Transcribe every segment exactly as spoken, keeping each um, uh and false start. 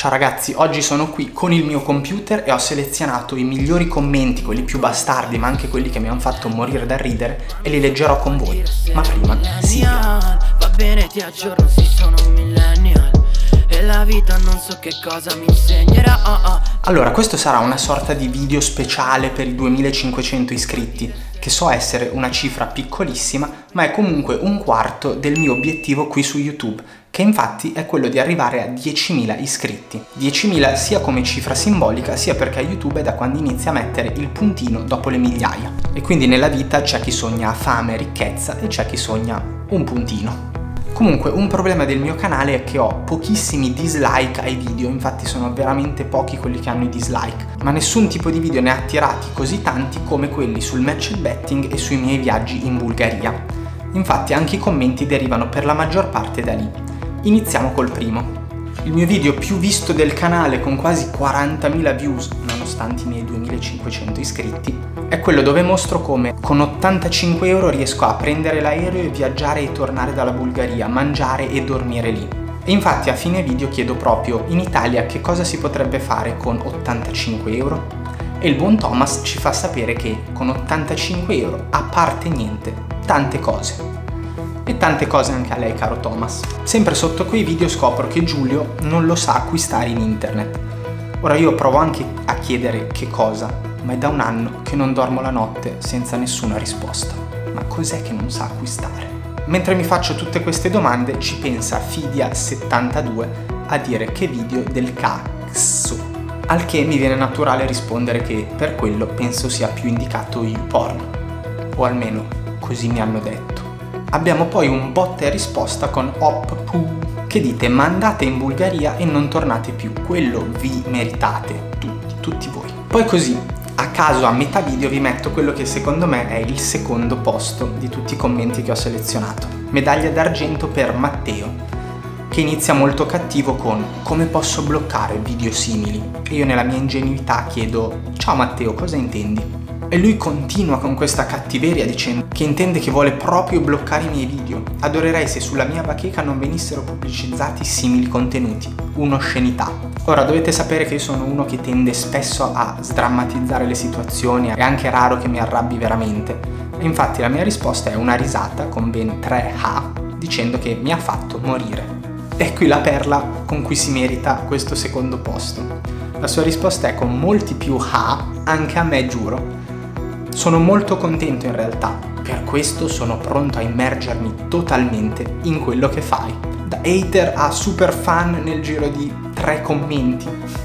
Ciao ragazzi, oggi sono qui con il mio computer e ho selezionato i migliori commenti, quelli più bastardi ma anche quelli che mi hanno fatto morire da ridere, e li leggerò con voi. Ma prima, sì. Va bene, ti aggiorno, sì, sono un millennial e la vita non so che cosa mi insegnerà. oh, oh. Allora, questo sarà una sorta di video speciale per i duemilacinquecento iscritti, che so essere una cifra piccolissima, ma è comunque un quarto del mio obiettivo qui su YouTube, che infatti è quello di arrivare a diecimila iscritti. diecimila sia come cifra simbolica, sia perché YouTube è da quando inizia a mettere il puntino dopo le migliaia. E quindi nella vita c'è chi sogna fame, ricchezza e c'è chi sogna un puntino. Comunque, un problema del mio canale è che ho pochissimi dislike ai video, infatti sono veramente pochi quelli che hanno i dislike, ma nessun tipo di video ne ha attirati così tanti come quelli sul match betting e sui miei viaggi in Bulgaria. Infatti anche i commenti derivano per la maggior parte da lì. Iniziamo col primo. Il mio video più visto del canale, con quasi quarantamila views, nonostante i miei duemilacinquecento iscritti, è quello dove mostro come con ottantacinque euro riesco a prendere l'aereo e viaggiare e tornare dalla Bulgaria, mangiare e dormire lì. E infatti a fine video chiedo proprio in Italia che cosa si potrebbe fare con ottantacinque euro, e il buon Thomas ci fa sapere che con ottantacinque euro, a parte niente, tante cose. E tante cose anche a lei, caro Thomas. Sempre sotto quei video scopro che Giulio non lo sa acquistare in internet. Ora io provo anche a chiedere che cosa, ma è da un anno che non dormo la notte senza nessuna risposta. Ma cos'è che non sa acquistare? Mentre mi faccio tutte queste domande ci pensa Fidia settantadue a dire che video del cazzo. Al che mi viene naturale rispondere che per quello penso sia più indicato YouPorn. O almeno così mi hanno detto. Abbiamo poi un botta e risposta con Oppu che dite: ma andate in Bulgaria e non tornate più, quello vi meritate tutti, tutti voi. Poi così, a caso a metà video vi metto quello che secondo me è il secondo posto di tutti i commenti che ho selezionato. Medaglia d'argento per Matteo, che inizia molto cattivo con: come posso bloccare video simili? E io nella mia ingenuità chiedo: ciao Matteo, cosa intendi? E lui continua con questa cattiveria dicendo che intende che vuole proprio bloccare i miei video. Adorerei se sulla mia bacheca non venissero pubblicizzati simili contenuti. Un'oscenità. Ora dovete sapere che io sono uno che tende spesso a sdrammatizzare le situazioni, è anche raro che mi arrabbi veramente. E infatti la mia risposta è una risata con ben tre ha, dicendo che mi ha fatto morire. E qui la perla con cui si merita questo secondo posto. La sua risposta è con molti più ha, anche a me giuro. Sono molto contento in realtà, per questo sono pronto a immergermi totalmente in quello che fai. Da hater a super fan nel giro di tre commenti.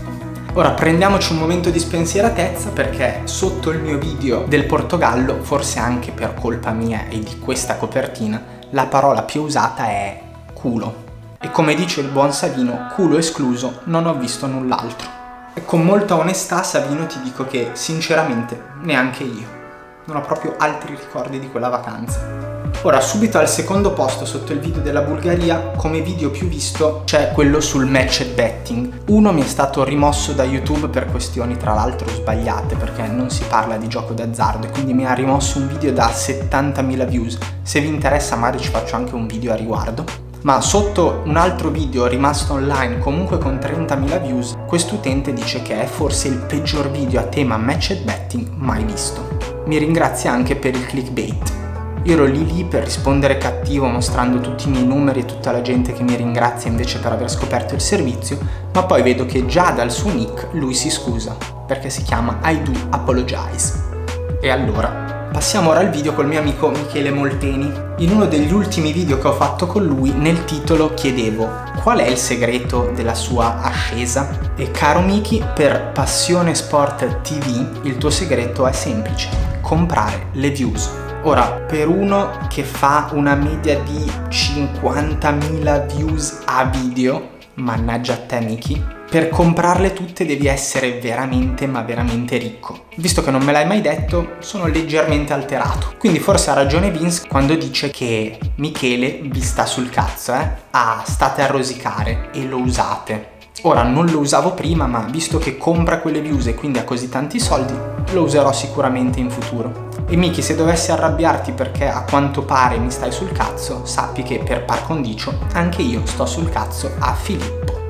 Ora prendiamoci un momento di spensieratezza, perché sotto il mio video del Portogallo, forse anche per colpa mia e di questa copertina, la parola più usata è culo. E come dice il buon Savino, culo escluso, non ho visto null'altro. E con molta onestà, Savino, ti dico che sinceramente neanche io. Non ho proprio altri ricordi di quella vacanza. Ora, subito al secondo posto sotto il video della Bulgaria, come video più visto, c'è quello sul match betting. Uno mi è stato rimosso da YouTube per questioni tra l'altro sbagliate, perché non si parla di gioco d'azzardo, e quindi mi ha rimosso un video da settantamila views. Se vi interessa magari ci faccio anche un video a riguardo. Ma sotto un altro video rimasto online comunque con trentamila views, quest'utente dice che è forse il peggior video a tema match betting mai visto. Mi ringrazia anche per il clickbait. Io ero lì lì per rispondere cattivo mostrando tutti i miei numeri e tutta la gente che mi ringrazia invece per aver scoperto il servizio, ma poi vedo che già dal suo nick lui si scusa, perché si chiama I do apologize. E allora passiamo ora al video col mio amico Michele Molteni. In uno degli ultimi video che ho fatto con lui, nel titolo chiedevo qual è il segreto della sua ascesa. E caro Miki, per Passione Sport T V il tuo segreto è semplice: comprare le views. Ora, per uno che fa una media di cinquantamila views a video, mannaggia a te Miki, per comprarle tutte devi essere veramente ma veramente ricco. Visto che non me l'hai mai detto, sono leggermente alterato. Quindi forse ha ragione Vince quando dice che Michele vi sta sul cazzo, eh? Ah, state a rosicare e lo usate. Ora, non lo usavo prima, ma visto che compra quelle views e quindi ha così tanti soldi, lo userò sicuramente in futuro. E Miki, se dovessi arrabbiarti perché a quanto pare mi stai sul cazzo, sappi che per par condicio anche io sto sul cazzo a Filippo.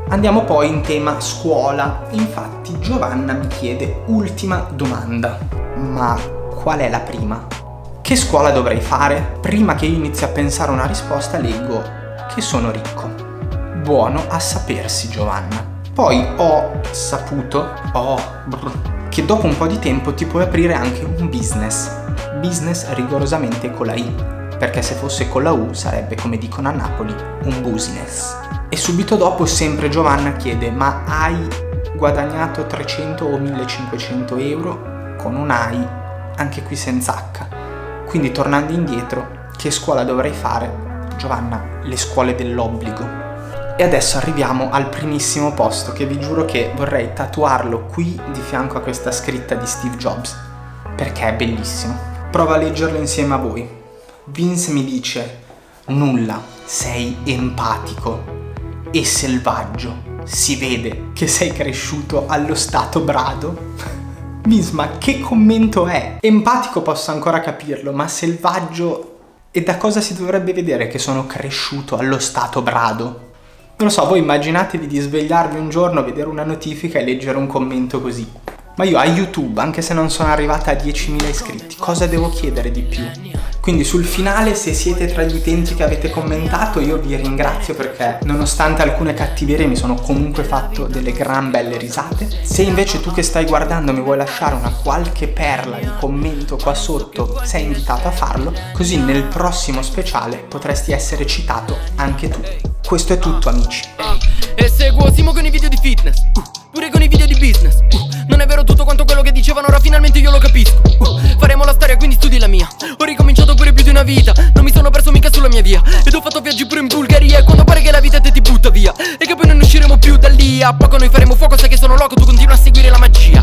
Andiamo poi in tema scuola. Infatti Giovanna mi chiede ultima domanda. Ma qual è la prima? Che scuola dovrei fare? Prima che io inizi a pensare a una risposta leggo che sono ricco. Buono a sapersi, Giovanna. Poi ho saputo oh, brr, che dopo un po' di tempo ti puoi aprire anche un business. Business rigorosamente con la I, perché se fosse con la U sarebbe, come dicono a Napoli, un business. E subito dopo sempre Giovanna chiede: ma hai guadagnato trecento o millecinquecento euro? Con un AI, anche qui senza H. Quindi tornando indietro, che scuola dovrei fare? Giovanna, le scuole dell'obbligo. E adesso arriviamo al primissimo posto, che vi giuro che vorrei tatuarlo qui di fianco a questa scritta di Steve Jobs, perché è bellissimo. Provo a leggerlo insieme a voi. Vince mi dice: nulla, sei empatico e selvaggio. Si vede che sei cresciuto allo stato brado. Vince, ma che commento è? Empatico posso ancora capirlo, ma selvaggio? E da cosa si dovrebbe vedere che sono cresciuto allo stato brado? Non lo so, voi immaginatevi di svegliarvi un giorno, vedere una notifica e leggere un commento così. Ma io a YouTube, anche se non sono arrivata a diecimila iscritti, cosa devo chiedere di più? Quindi sul finale, se siete tra gli utenti che avete commentato, io vi ringrazio perché nonostante alcune cattiverie mi sono comunque fatto delle gran belle risate. Se invece tu che stai guardando mi vuoi lasciare una qualche perla di commento qua sotto, sei invitato a farlo, così nel prossimo speciale potresti essere citato anche tu. Questo è tutto, amici. E seguo Simo con i video di fitness, uh, pure con i video di business, uh, non è vero tutto quanto quello che dicevano, ora finalmente io lo capisco, uh, faremo la storia quindi studi la mia. Ho ricominciato pure più di una vita, non mi sono perso mica sulla mia via, ed ho fatto viaggi pure in Bulgaria, e quando pare che la vita te ti butta via, e che poi non usciremo più da lì. A poco noi faremo fuoco, sai che sono loco, tu continua a seguire la magia.